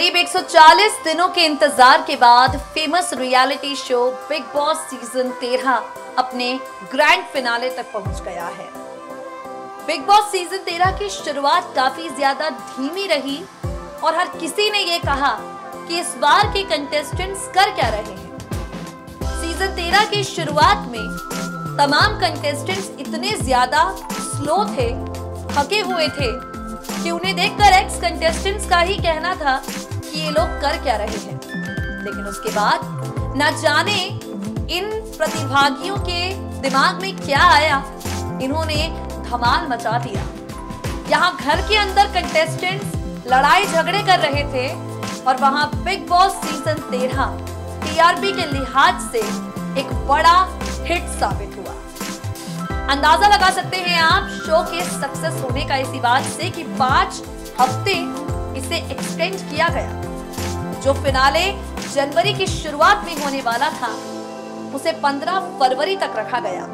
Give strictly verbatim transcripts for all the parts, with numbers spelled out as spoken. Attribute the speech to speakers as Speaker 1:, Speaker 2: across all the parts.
Speaker 1: करीब एक सौ चालीस दिनों के इंतजार के बाद famous reality show Bigg Boss season तेरह अपने ग्रैंड फिनाले तक पहुंच गया है। बिग बॉस सीजन तेरह की शुरुआत काफी ज्यादा धीमी रही और हर किसी ने ये कहा कि इस बार के कंटेस्टेंट्स कर क्या रहे हैं। सीजन तेरह की शुरुआत में तमाम कंटेस्टेंट्स इतने ज्यादा स्लो थे, थके हुए थे कि उन्हें देखकर एक्स कंटेस्टेंट्स का ही कहना था कि ये लोग कर क्या रहे हैं। लेकिन उसके बाद न जाने इन प्रतिभागियों के दिमाग में क्या आया, इन्होंने धमाल मचा दिया। यहाँ घर के अंदर कंटेस्टेंट्स लड़ाई झगड़े कर रहे थे और वहां बिग बॉस सीजन तेरह टीआरपी के लिहाज से एक बड़ा हिट साबित हुआ। अंदाजा लगा सकते हैं आप शो के सक्सेस होने का इसी बात से कि पांच हफ्ते इसे एक्सटेंड किया गया। जो फिनाले जनवरी की शुरुआत में होने वाला था उसे पंद्रह फरवरी तक रखा गया।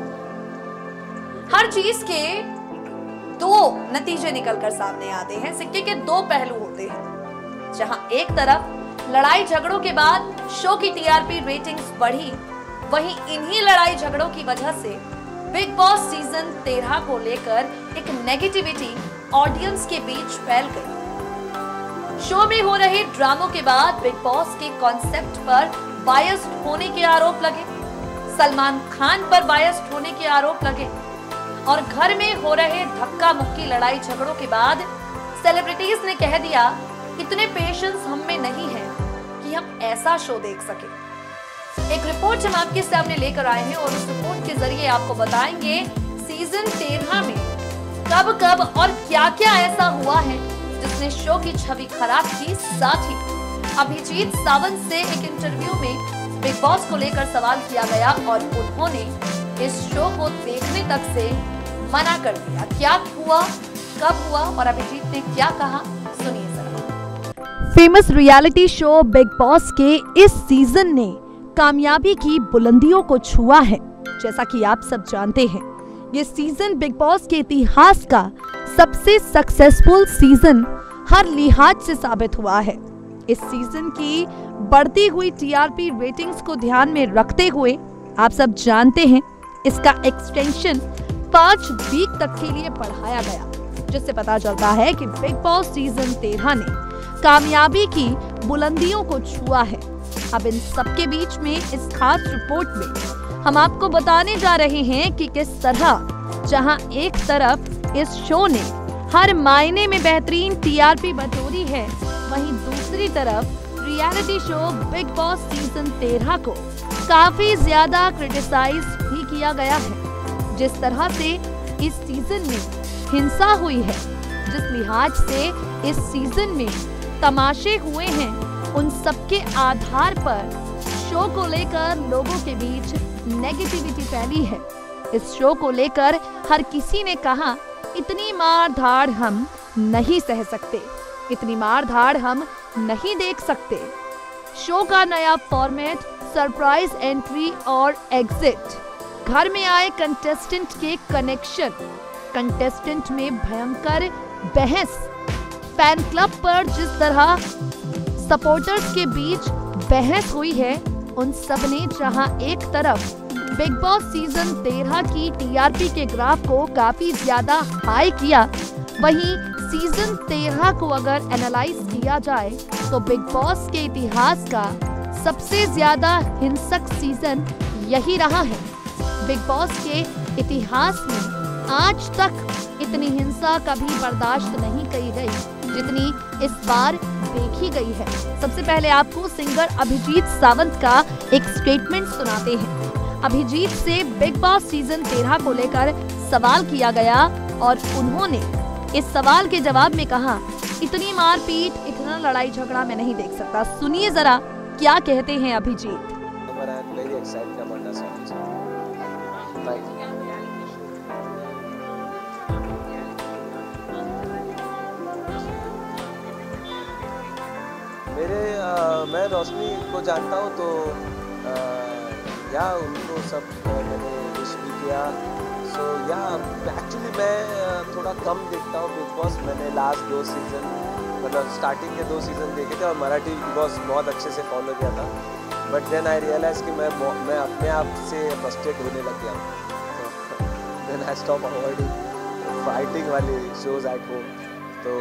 Speaker 1: हर चीज के दो नतीजे निकलकर सामने आते हैं, सिक्के के दो पहलू होते हैं। जहां एक तरफ लड़ाई झगड़ों के बाद शो की टीआरपी रेटिंग्स बढ़ी, वहीं इन्हीं लड़ाई झगड़ों की वजह से बिग बॉस सीजन तेरह को लेकर एक नेगेटिविटी ऑडियंस के बीच फैल गई। शो में हो रहे ड्रामों के बाद बिग बॉस के कॉन्सेप्ट पर बायस्ड होने के आरोप लगे, सलमान खान पर बायस्ड होने के आरोप लगे और घर में हो रहे धक्का मुक्की लड़ाई झगड़ों के बाद सेलिब्रिटीज ने कह दिया इतने पेशेंस हम में नहीं है कि हम ऐसा शो देख सके। एक रिपोर्ट हम आपके सामने लेकर आए हैं और उस रिपोर्ट के जरिए आपको बताएंगे सीजन तेरह में कब कब और क्या क्या ऐसा हुआ है जिसने शो की छवि खराब की। साथ ही अभिजीत सावंत से एक इंटरव्यू में बिग बॉस को लेकर सवाल किया गया और उन्होंने इस शो को देखने तक से मना कर दिया। क्या हुआ, कब हुआ और अभिजीत ने क्या कहा, सुनिए जरा।
Speaker 2: Famous reality show Bigg Boss के इस सीजन ने कामयाबी की बुलंदियों को छुआ है। जैसा कि आप सब जानते हैं, ये सीजन बिग बॉस के इतिहास का सबसे सक्सेसफुल सीजन हर लिहाज से साबित हुआ है। इस सीजन की बढ़ती हुई टीआरपी रेटिंग्स को ध्यान में रखते हुए आप सब जानते हैं इसका एक्सटेंशन पांच वीक तक के लिए बढ़ाया गया, जिससे पता चलता है कि बिग बॉस सीजन तेरह ने कामयाबी की बुलंदियों को छुआ है। अब इन सबके बीच में इस खास रिपोर्ट में हम आपको बताने जा रहे हैं कि किस तरह जहां एक तरफ इस शो ने हर मायने में बेहतरीन टीआरपी बटोरी है, वहीं दूसरी तरफ reality show Bigg Boss season तेरह को काफी ज्यादा क्रिटिसाइज भी किया गया है। जिस तरह से इस सीजन में हिंसा हुई है, जिस लिहाज से इस सीजन में तमाशे हुए हैं, उन सबके आधार पर शो को लेकर लोगों के बीच नेगेटिविटी फैली है। इस शो को लेकर हर किसी ने कहा इतनी मार धाड़ हम नहीं सह सकते, इतनी मार धाड़ हम नहीं देख सकते। शो का नया फॉर्मेट सरप्राइज एंट्री और एग्जिट, घर में आए कंटेस्टेंट के कनेक्शन, कंटेस्टेंट में भयंकर बहस, फैन क्लब पर जिस तरह सपोर्टर्स के बीच बहस हुई है, उन सब ने जहां एक तरफ बिग बॉस सीजन तेरह की टीआरपी के ग्राफ को काफी ज्यादा हाई किया, वहीं सीजन तेरह को अगर एनालाइज किया जाए तो बिग बॉस के इतिहास का सबसे ज्यादा हिंसक सीजन यही रहा है। बिग बॉस के इतिहास में आज तक इतनी हिंसा कभी बर्दाश्त नहीं की गई जितनी इस बार देखी गई है। सबसे पहले आपको सिंगर अभिजीत सावंत का एक स्टेटमेंट सुनाते हैं। अभिजीत से बिग बॉस सीजन तेरह को लेकर सवाल किया गया और उन्होंने इस सवाल के जवाब में कहा इतनी मारपीट, इतना लड़ाई झगड़ा मैं नहीं देख सकता। सुनिए जरा क्या कहते हैं अभिजीत।
Speaker 3: मेरे आ, मैं रोशनी को जानता हूँ तो आ, या उनको सब मैंने विश भी किया। सो या एक्चुअली मैं थोड़ा कम देखता हूँ बिग बॉस। मैंने लास्ट दो सीज़न मतलब स्टार्टिंग के दो सीज़न देखे थे और मराठी बिग बॉस बहुत अच्छे से फॉलो किया था, बट देन आई रियलाइज कि मैं मैं अपने आप से फ्रस्ट्रेट होने लग गया, then I stop avoiding fighting वाले शोज एट होम। तो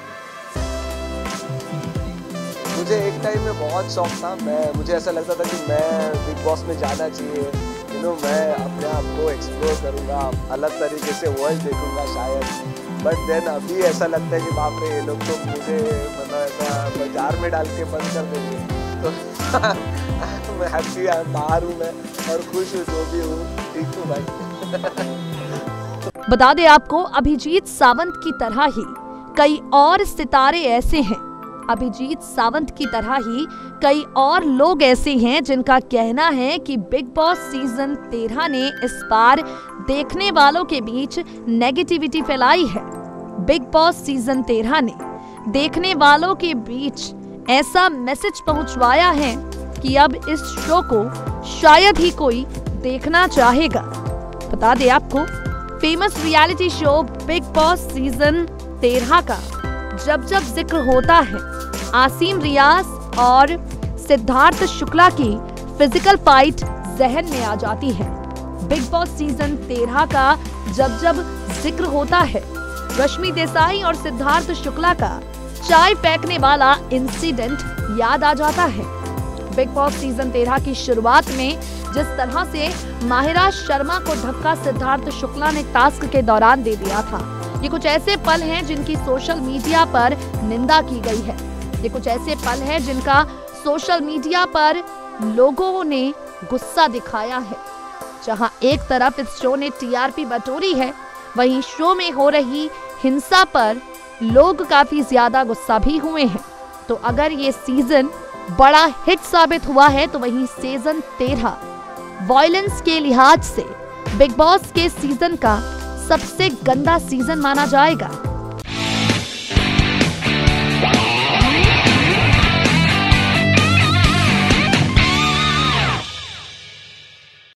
Speaker 3: मुझे एक टाइम में बहुत शौक था, मैं मुझे ऐसा लगता था कि मैं बिग बॉस में जाना चाहिए, यू नो मैं अपने आप को एक्सप्लोर करूँगा, अलग तरीके से वर्ल्ड देखूँगा शायद, बट देन अभी ऐसा लगता है कि बाप रे ये लोग तो मुझे मतलब ऐसा बाजार में डाल के बंद कर देंगे। तो मैं हैप्पी बाहर हूँ मैं और खुश हूँ, जो भी हूँ ठीक हूँ भाई।
Speaker 2: बता दें आपको, अभिजीत सावंत की तरह ही कई और सितारे ऐसे हैं अभिजीत सावंत की तरह ही कई और लोग ऐसे हैं जिनका कहना है कि बिग बॉस सीजन तेरह ने इस बार देखने वालों के बीच नेगेटिविटी फैलाई है। बिग बॉस सीजन तेरह ने देखने वालों के बीच ऐसा मैसेज पहुंचवाया है कि अब इस शो को शायद ही कोई देखना चाहेगा। बता दें आपको, famous reality show Bigg Boss season तेरह का जब जब जिक्र होता है, आसिम रियाज और सिद्धार्थ शुक्ला की फिजिकल फाइट जहन में आ जाती है। बिग बॉस सीजन तेरह का जब जब जिक्र होता है, रश्मि देसाई और सिद्धार्थ शुक्ला का चाय फेंकने वाला इंसिडेंट याद आ जाता है। बिग बॉस सीजन तेरह की शुरुआत में जिस तरह से माहिरा शर्मा को धक्का सिद्धार्थ शुक्ला ने टास्क के दौरान दे दिया था, ये कुछ ऐसे पल हैं जिनकी सोशल मीडिया पर निंदा की गई है। ये कुछ ऐसे पल हैं जिनका सोशल मीडिया पर लोगों ने गुस्सा दिखाया है। जहां एक तरफ इस शो ने टीआरपी बटोरी है, वहीं शो में हो रही हिंसा पर लोग काफी ज्यादा गुस्सा भी हुए हैं। तो अगर ये सीजन बड़ा हिट साबित हुआ है, तो वहीं सीजन तेरह वायलेंस के लिहाज से बिग बॉस के सीजन का सबसे गंदा सीजन माना जाएगा।